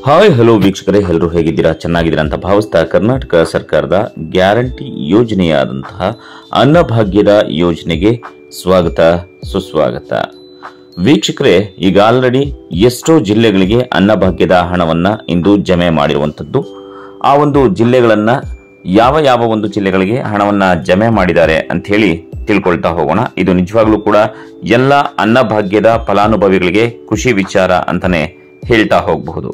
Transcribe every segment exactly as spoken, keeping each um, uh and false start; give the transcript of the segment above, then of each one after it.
Hi hello ವೀಕ್ಷಕರೇ, ಎಲ್ಲರೂ ಹೇಗಿದ್ದೀರಾ? ಚೆನ್ನಾಗಿದ್ದೀರಾ ಅಂತ ಭಾವಿಸ್ತಾ ಕರ್ನಾಟಕ ಸರ್ಕಾರದ ಗ್ಯಾರಂಟಿ ಯೋಜನೆಯಾದಂತಹ ಅನ್ನಭಾಗ್ಯದ ಯೋಜನೆಗೆ ಸ್ವಾಗತ ಸುಸ್ವಾಗತ. ವೀಕ್ಷಕರೇ, ಈಗ ಆಲ್ರೆಡಿ ಎಷ್ಟೋ ಜಿಲ್ಲೆಗಳಿಗೆ ಅನ್ನಭಾಗ್ಯದ ಹಣವನ್ನ ಇಂದು ಜಮೆ ಮಾಡಿರುವಂಥದ್ದು. ಆ ಒಂದು ಜಿಲ್ಲೆಗಳನ್ನ ಯಾವ ಯಾವ ಒಂದು ಜಿಲ್ಲೆಗಳಿಗೆ ಹಣವನ್ನ ಜಮೆ ಮಾಡಿದ್ದಾರೆ ಅಂತ ಹೇಳಿ ತಿಳ್ಕೊಳ್ತಾ ಹೋಗೋಣ. ಇದು ನಿಜವಾಗ್ಲೂ ಕೂಡ ಎಲ್ಲ ಅನ್ನಭಾಗ್ಯದ ಫಲಾನುಭವಿಗಳಿಗೆ ಖುಷಿ ವಿಚಾರ ಅಂತಾನೆ ಹೇಳ್ತಾ ಹೋಗಬಹುದು.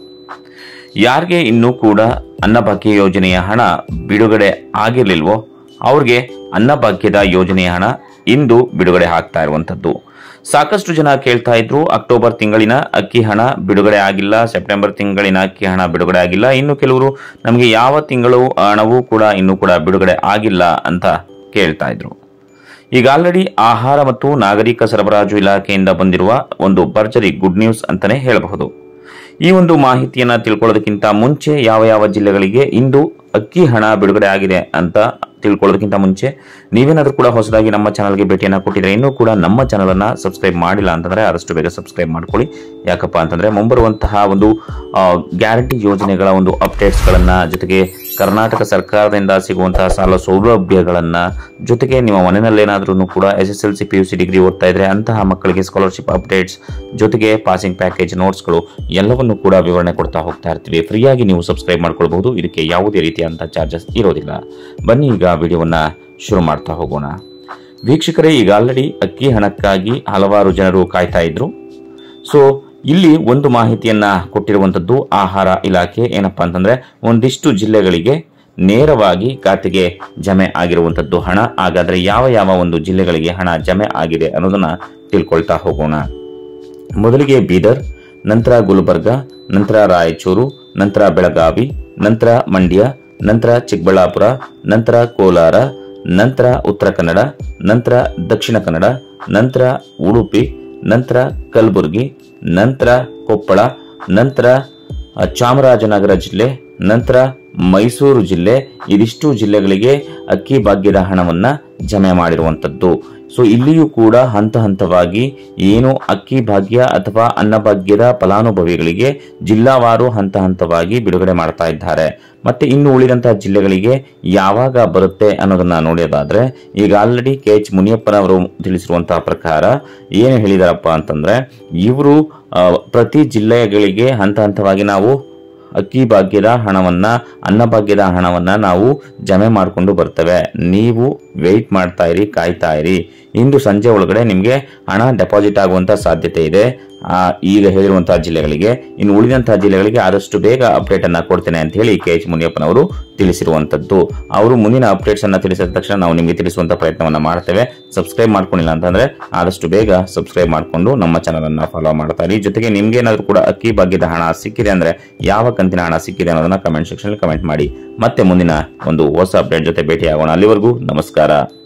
ಯಾರಿಗೆ ಇನ್ನೂ ಕೂಡ ಅನ್ನಭಾಗ್ಯ ಯೋಜನೆಯ ಹಣ ಬಿಡುಗಡೆ ಆಗಿರ್ಲಿಲ್ವೋ ಅವ್ರಿಗೆ ಅನ್ನಭಾಗ್ಯದ ಯೋಜನೆಯ ಹಣ ಇಂದು ಬಿಡುಗಡೆ ಆಗ್ತಾ ಇರುವಂತದ್ದು. ಸಾಕಷ್ಟು ಜನ ಕೇಳ್ತಾ ಇದ್ರು, ಅಕ್ಟೋಬರ್ ತಿಂಗಳಿನ ಅಕ್ಕಿ ಹಣ ಬಿಡುಗಡೆ ಆಗಿಲ್ಲ, ಸೆಪ್ಟೆಂಬರ್ ತಿಂಗಳಿನ ಅಕ್ಕಿ ಹಣ ಬಿಡುಗಡೆ ಆಗಿಲ್ಲ, ಇನ್ನು ಕೆಲವರು ನಮಗೆ ಯಾವ ತಿಂಗಳು ಹಣವೂ ಕೂಡ ಇನ್ನೂ ಕೂಡ ಬಿಡುಗಡೆ ಆಗಿಲ್ಲ ಅಂತ ಕೇಳ್ತಾ ಇದ್ರು. ಈಗ ಆಲ್ರೆಡಿ ಆಹಾರ ಮತ್ತು ನಾಗರಿಕ ಸರಬರಾಜು ಇಲಾಖೆಯಿಂದ ಬಂದಿರುವ ಒಂದು ಭರ್ಜರಿ ಗುಡ್ ನ್ಯೂಸ್ ಅಂತಾನೆ ಹೇಳಬಹುದು. ಈ ಒಂದು ಮಾಹಿತಿಯನ್ನ ತಿಳ್ಕೊಳ್ಳೋದಕ್ಕಿಂತ ಮುಂಚೆ ಯಾವ ಯಾವ ಜಿಲ್ಲೆಗಳಿಗೆ ಇಂದು ಅಕ್ಕಿ ಹಣ ಬಿಡುಗಡೆ ಆಗಿದೆ ಅಂತ ತಿಳ್ಕೊಳ್ಳೋದಕ್ಕಿಂತ ಮುಂಚೆ ನೀವೇನಾದ್ರೂ ಕೂಡ ಹೊಸದಾಗಿ ನಮ್ಮ ಚಾನಲ್ಗೆ ಭೇಟಿಯನ್ನ ಕೊಟ್ಟಿದ್ರೆ ಇನ್ನೂ ಕೂಡ ನಮ್ಮ ಚಾನಲ್ ಅನ್ನ ಸಬ್ಸ್ಕ್ರೈಬ್ ಮಾಡಿಲ್ಲ ಅಂತಂದ್ರೆ ಆದಷ್ಟು ಬೇಗ ಸಬ್ಸ್ಕ್ರೈಬ್ ಮಾಡ್ಕೊಳ್ಳಿ. ಯಾಕಪ್ಪ ಅಂತಂದ್ರೆ ಮುಂಬರುವಂತಹ ಒಂದು ಗ್ಯಾರಂಟಿ ಯೋಜನೆಗಳ ಒಂದು ಅಪ್ಡೇಟ್ಸ್ ಗಳನ್ನ, ಜೊತೆಗೆ ಕರ್ನಾಟಕ ಸರ್ಕಾರದಿಂದ ಸಿಗುವಂತಹ ಸಾಲ ಸೌಲಭ್ಯಗಳನ್ನ, ಜೊತೆಗೆ ನಿಮ್ಮ ಮನೆಯಲ್ಲೇನಾದ್ರೂ ಕೂಡ S S L C P U C degree ಓದ್ತಾ ಇದ್ರೆ ಅಂತಹ ಮಕ್ಕಳಿಗೆ ಸ್ಕಾಲರ್ಶಿಪ್ ಅಪ್ಡೇಟ್ಸ್, ಜೊತೆಗೆ ಪಾಸಿಂಗ್ ಪ್ಯಾಕೇಜ್ ನೋಟ್ಸ್ಗಳು ಎಲ್ಲವನ್ನು ಕೂಡ ವಿವರಣೆ ಕೊಡ್ತಾ ಹೋಗ್ತಾ ಇರ್ತೀವಿ. ಫ್ರೀಯಾಗಿ ನೀವು ಸಬ್ಸ್ಕ್ರೈಬ್ ಮಾಡ್ಕೊಳ್ಬಹುದು. ಇದಕ್ಕೆ ಯಾವುದೇ ರೀತಿಯಾದಂತಹ ಚಾರ್ಜಸ್ ಇರೋದಿಲ್ಲ. ಬನ್ನಿ ಈಗ ವಿಡಿಯೋವನ್ನ ಶುರು ಮಾಡ್ತಾ ಹೋಗೋಣ. ವೀಕ್ಷಕರೇ, ಈಗ ಆಲ್ರೆಡಿ ಅಕ್ಕಿ ಹಣಕ್ಕಾಗಿ ಹಲವಾರು ಜನರು ಕಾಯ್ತಾ ಇದ್ರು. ಸೊ ಇಲ್ಲಿ ಒಂದು ಮಾಹಿತಿಯನ್ನ ಕೊಟ್ಟಿರುವಂತದ್ದು ಆಹಾರ ಇಲಾಖೆ. ಏನಪ್ಪಾ ಅಂತಂದ್ರೆ ಒಂದಿಷ್ಟು ಜಿಲ್ಲೆಗಳಿಗೆ ನೇರವಾಗಿ ಖಾತೆಗೆ ಜಮೆ ಆಗಿರುವಂತದ್ದು ಹಣ. ಹಾಗಾದ್ರೆ ಯಾವ ಯಾವ ಒಂದು ಜಿಲ್ಲೆಗಳಿಗೆ ಹಣ ಜಮೆ ಆಗಿದೆ ಅನ್ನೋದನ್ನ ತಿಳ್ಕೊಳ್ತಾ ಹೋಗೋಣ. ಮೊದಲಿಗೆ ಬೀದರ್, ನಂತರ ಗುಲ್ಬರ್ಗ, ನಂತರ ರಾಯಚೂರು, ನಂತರ ಬೆಳಗಾವಿ, ನಂತರ ಮಂಡ್ಯ, ನಂತರ ಚಿಕ್ಕಬಳ್ಳಾಪುರ, ನಂತರ ಕೋಲಾರ, ನಂತರ ಉತ್ತರ ಕನ್ನಡ, ನಂತರ ದಕ್ಷಿಣ ಕನ್ನಡ, ನಂತರ ಉಡುಪಿ, ನಂತರ ಕಲಬುರಗಿ, ನಂತರ ಕೊಪ್ಪಳ, ನಂತರ ಚಾಮರಾಜನಗರ ಜಿಲ್ಲೆ, ನಂತರ ಮೈಸೂರು ಜಿಲ್ಲೆ. ಇದಿಷ್ಟು ಜಿಲ್ಲೆಗಳಿಗೆ ಅಕ್ಕಿ ಭಾಗ್ಯದ ಹಣವನ್ನ ಜಮೆ ಮಾಡಿರುವಂತದ್ದು. ಸೊ ಇಲ್ಲಿಯೂ ಕೂಡ ಹಂತ ಹಂತವಾಗಿ ಏನು ಅಕ್ಕಿ ಭಾಗ್ಯ ಅಥವಾ ಅನ್ನಭಾಗ್ಯದ ಫಲಾನುಭವಿಗಳಿಗೆ ಜಿಲ್ಲಾವಾರು ಹಂತ ಹಂತವಾಗಿ ಬಿಡುಗಡೆ ಮಾಡ್ತಾ ಇದ್ದಾರೆ. ಮತ್ತೆ ಇನ್ನು ಉಳಿದಂತಹ ಜಿಲ್ಲೆಗಳಿಗೆ ಯಾವಾಗ ಬರುತ್ತೆ ಅನ್ನೋದನ್ನ ನೋಡೋದಾದ್ರೆ, ಈಗ ಆಲ್ರೆಡಿ ಕೆ ಎಚ್ ಮುನಿಯಪ್ಪನವರು ತಿಳಿಸಿರುವಂತಹ ಪ್ರಕಾರ ಏನು ಹೇಳಿದಾರಪ್ಪ ಅಂತಂದ್ರೆ, ಇವರು ಪ್ರತಿ ಜಿಲ್ಲೆಗಳಿಗೆ ಹಂತ ಹಂತವಾಗಿ ನಾವು ಅಕ್ಕಿ ಭಾಗ್ಯದ ಹಣವನ್ನ, ಅನ್ನಭಾಗ್ಯದ ಹಣವನ್ನ ನಾವು ಜಮೆ ಮಾಡಿಕೊಂಡು ಬರ್ತೇವೆ. ನೀವು ವೆಯ್ಟ್ ಮಾಡ್ತಾ ಇರಿ, ಕಾಯ್ತಾ ಇರಿ. ಇಂದು ಸಂಜೆ ಒಳಗಡೆ ನಿಮಗೆ ಹಣ ಡೆಪಾಸಿಟ್ ಆಗುವಂತ ಸಾಧ್ಯತೆ ಇದೆ ಈಗ ಹೇಳಿರುವಂತಹ ಜಿಲ್ಲೆಗಳಿಗೆ. ಇನ್ನು ಉಳಿದಂತಹ ಜಿಲ್ಲೆಗಳಿಗೆ ಆದಷ್ಟು ಬೇಗ ಅಪ್ಡೇಟ್ ಅನ್ನ ಕೊಡ್ತೇನೆ ಅಂತ ಹೇಳಿ ಕೆ ಎಚ್ ಮುನಿಯಪ್ಪನವರು ತಿಳಿಸಿರುವಂತದ್ದು. ಅವರು ಮುಂದಿನ ಅಪ್ಡೇಟ್ಸ್ ಅನ್ನ ತಿಳಿಸಿದ ತಕ್ಷಣ ನಾವು ನಿಮಗೆ ತಿಳಿಸುವಂತ ಪ್ರಯತ್ನವನ್ನ ಮಾಡ್ತೇವೆ. ಸಬ್ಸ್ಕ್ರೈಬ್ ಮಾಡ್ಕೊಂಡಿಲ್ಲ ಅಂತಂದ್ರೆ ಆದಷ್ಟು ಬೇಗ ಸಬ್ಸ್ಕ್ರೈಬ್ ಮಾಡ್ಕೊಂಡು ನಮ್ಮ ಚಾನಲ್ ಅನ್ನ ಫಾಲೋ ಮಾಡ್ತಾ ಇರಿ. ಜೊತೆಗೆ ನಿಮ್ಗೆ ಏನಾದ್ರು ಕೂಡ ಅಕ್ಕಿ ಭಾಗ್ಯದ ಹಣ ಸಿಕ್ಕಿದೆ ಅಂದ್ರೆ ಯಾವ ಕಂತಿನ ಹಣ ಸಿಕ್ಕಿದೆ ಅನ್ನೋದನ್ನ ಕಮೆಂಟ್ ಸೆಕ್ಷನ್ ಕಮೆಂಟ್ ಮಾಡಿ. ಮತ್ತೆ ಮುಂದಿನ ಒಂದು ಹೊಸ ಅಪ್ಡೇಟ್ ಜೊತೆ ಭೇಟಿ ಆಗೋಣ. ಅಲ್ಲಿವರೆಗೂ ನಮಸ್ಕಾರ.